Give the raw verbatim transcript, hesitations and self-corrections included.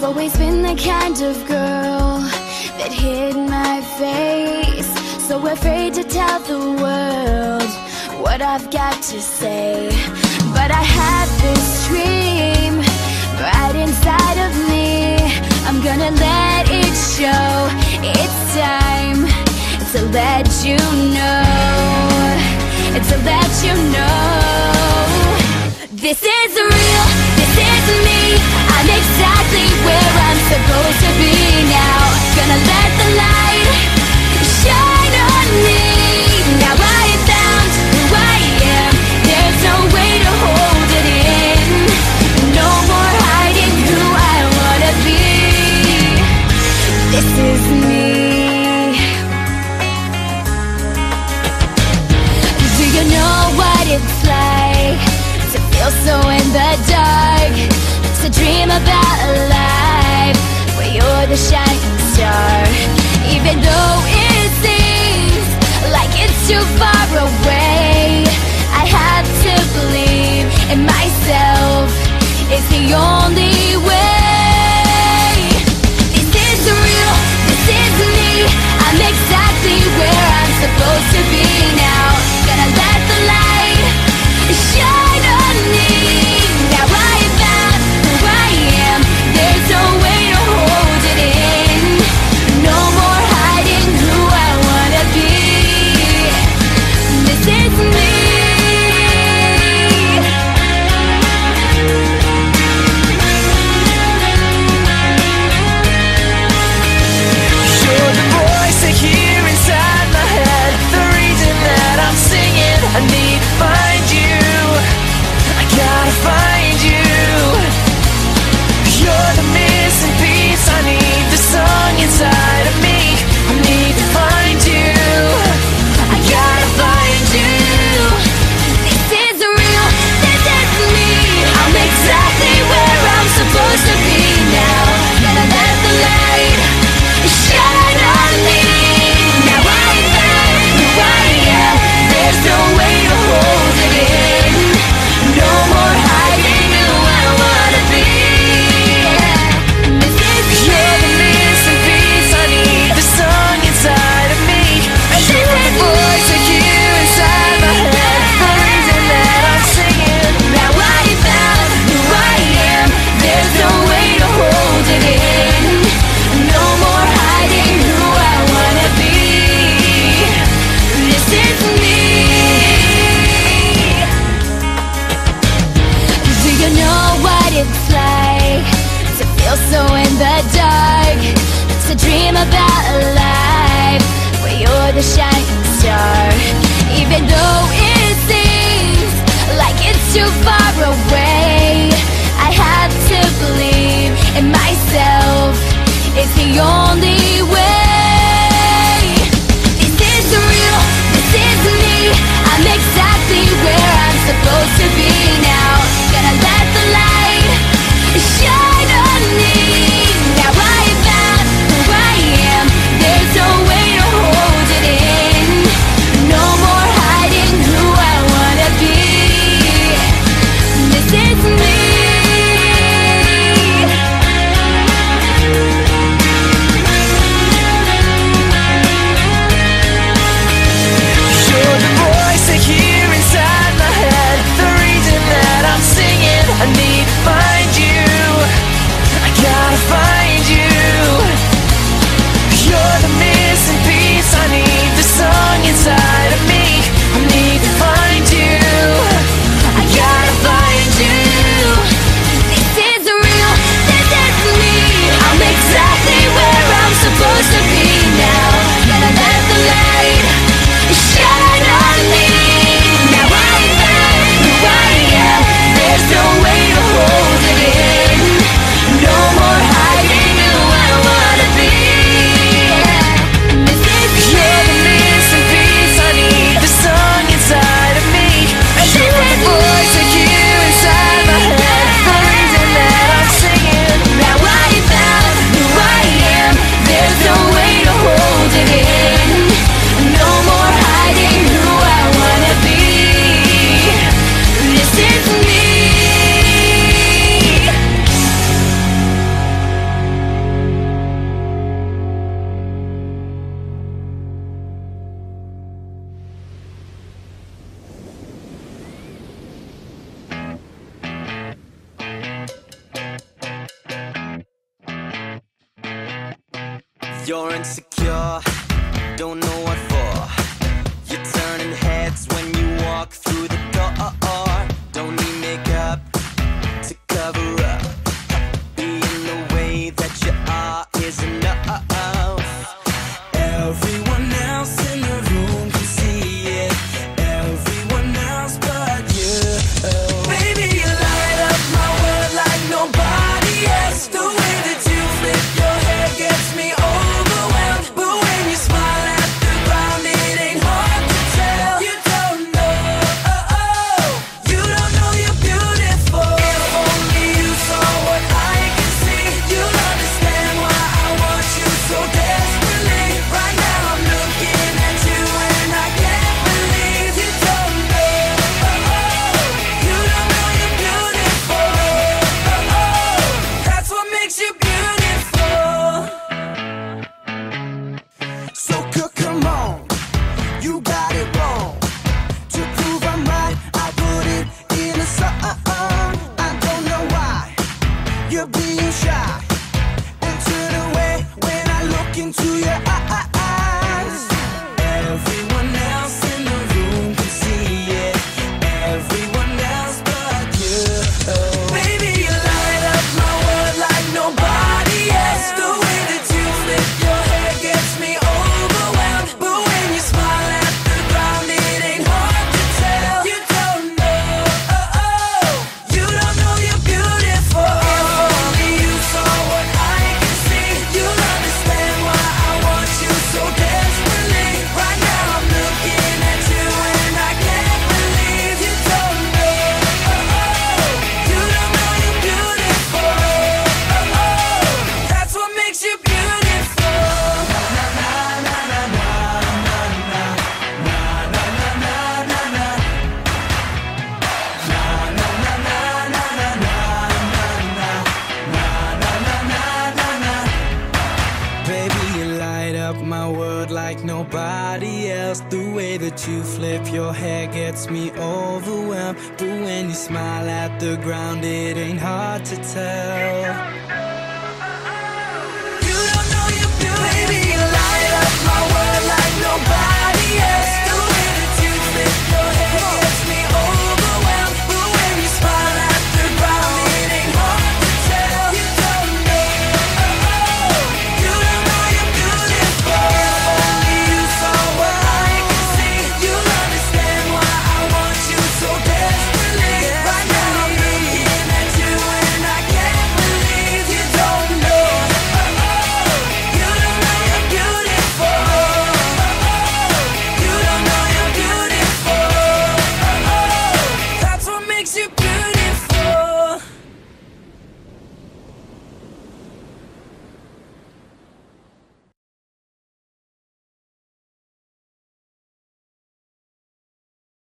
I've always been the kind of girl that hid my face, so afraid to tell the world what I've got to say. But I had this dream right inside of me. I'm gonna let it show. It's time to let you know, to let you know. This is real, this is me. I'm exactly where I'm supposed to be now. Gonna let the light shine on me. Now I found who I am. There's no way to hold it in. No more hiding who I wanna be. This is me. Do you know what it's like to feel so in the dark? To dream about a life where you're the shining star. Even though it seems like it's too far away, I have to believe in myself. It's the only way. This is real, this is me. I'm exactly where I'm supposed to be now. Gonna let the light shine on me. Now I found who I am. There's no way to hold it in. No more hiding who I wanna be. This is me. You're the voice I hear inside my head, the reason that I'm singing. I need to find you, I gotta find you. You're the missing piece, I need the song inside of me. I need to find you, I gotta find you. This is real, this is me. I'm exactly where I'm supposed to be now. Gonna let the light shine on me. Now I found who I am. There's no way to hold it in. No more hiding who I wanna be. This is You're the missing piece, I need the song inside of me. You're the voice I hear inside my head, the reason that I'm singing. Now I found who I am. There's no way to hold it in. No more hiding who I wanna be. This is me. Do you know what it's like to feel so in the dark? To dream about a life where you're the shining star. Even though it seems like it's too far away, I have to believe in myself. It's the only way. This is real, this is me. I'm exactly where I'm supposed to be now. Gonna let the light shine on me. Now I found who I am. There's no way to hold it in. No more hiding who You're insecure, don't know what for. You're turning heads when you walk through the door. Don't need makeup to cover up. Being the way that you are is enough. Everyone else in the room can see it. Everyone else but you. Baby, you light up my world like nobody else. The way that you flip your hair gets me overwhelmed. But when you smile at the ground, it ain't hard to tell. You don't know, oh, oh. You don't know you're beautiful. If only you saw what I can see, you'll understand why I want you so desperately. Right now I'm looking at you and I can't believe you don't know, oh, oh. You don't know you're beautiful, oh, oh. That's what makes you beautiful. So c- come on, you got it wrong. To prove I'm right, I put it in a song. I don't know why you're being shy and turn away when I look into your eyes. Everyone else in the room can see it. Everyone else but you. Baby, you light up my world like nobody else. The way that you flip your hair gets me overwhelmed. But when you smile at the ground, it ain't hard to tell. You don't know, oh, oh. You don't know you're beautiful. If only you saw what I can see, you'll understand why I want you so desperately. Right now I'm looking at you and I can't believe you don't know, oh, oh. You don't know you're beautiful, oh, oh. That's what makes you beautiful. Baby, you light up my world like nobody else. The way that you flip your hair gets me overwhelmed. But when you smile at the ground, it ain't hard to tell. You don't know you're beautiful. Baby, you light up my world like nobody else.